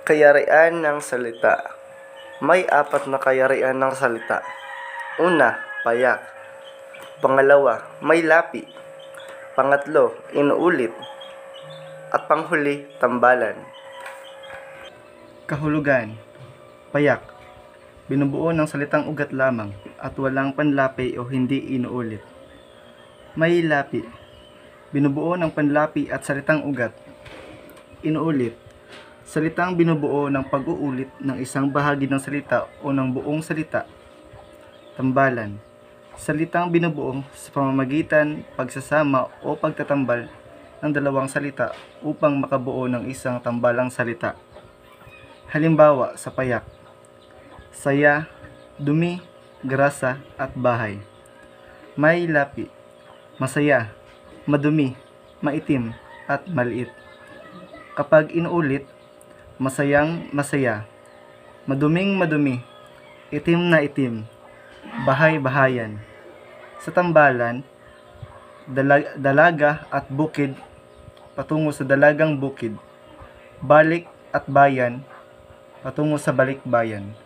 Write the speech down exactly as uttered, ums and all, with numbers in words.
Kayarian ng salita. May apat na kayarian ng salita. Una, payak. Pangalawa, may lapi. Pangatlo, inuulit. At panghuli, tambalan. Kahulugan. Payak. Binubuo ng salitang ugat lamang at walang panlapi o hindi inuulit. May lapi. Binubuo ng panlapi at salitang ugat. Inuulit. Salitang binubuo ng pag-uulit ng isang bahagi ng salita o ng buong salita. Tambalan. Salitang binubuo sa pamamagitan, pagsasama o pagtatambal ng dalawang salita upang makabuo ng isang tambalang salita. Halimbawa sa payak: saya, dumi, grasa, at bahay. May lapi: masaya, madumi, maitim, at maliit. Kapag inuulit: masayang masaya, maduming madumi, itim na itim, bahay-bahayan. Sa tambalan, dalag- dalaga at bukid patungo sa dalagang bukid, balik at bayan patungo sa balikbayan.